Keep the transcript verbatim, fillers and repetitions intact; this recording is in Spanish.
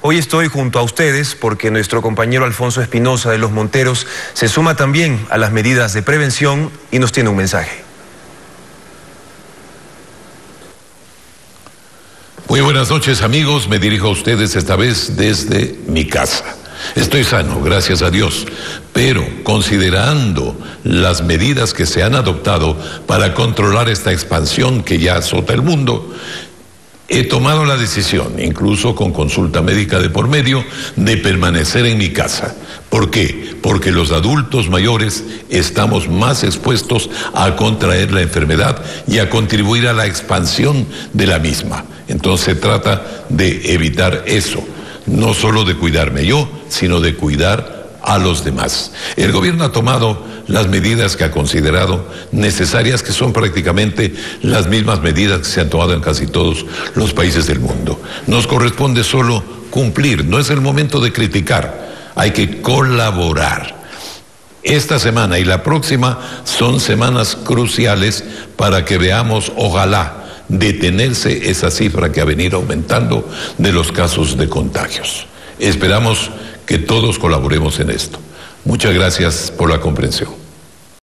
Hoy estoy junto a ustedes porque nuestro compañero Alfonso Espinosa de Los Monteros se suma también a las medidas de prevención y nos tiene un mensaje. Muy buenas noches, amigos. Me dirijo a ustedes esta vez desde mi casa. Estoy sano, gracias a Dios, pero considerando las medidas que se han adoptado para controlar esta expansión que ya azota el mundo, he tomado la decisión, incluso con consulta médica de por medio, de permanecer en mi casa. ¿Por qué? Porque los adultos mayores estamos más expuestos a contraer la enfermedad y a contribuir a la expansión de la misma. Entonces se trata de evitar eso, no solo de cuidarme yo, sino de cuidar a los demás. El gobierno ha tomado las medidas que ha considerado necesarias, que son prácticamente las mismas medidas que se han tomado en casi todos los países del mundo. Nos corresponde solo cumplir, no es el momento de criticar, hay que colaborar. Esta semana y la próxima son semanas cruciales para que veamos, ojalá, detenerse esa cifra que ha venido aumentando de los casos de contagios. Esperamos que todos colaboremos en esto. Muchas gracias por la comprensión.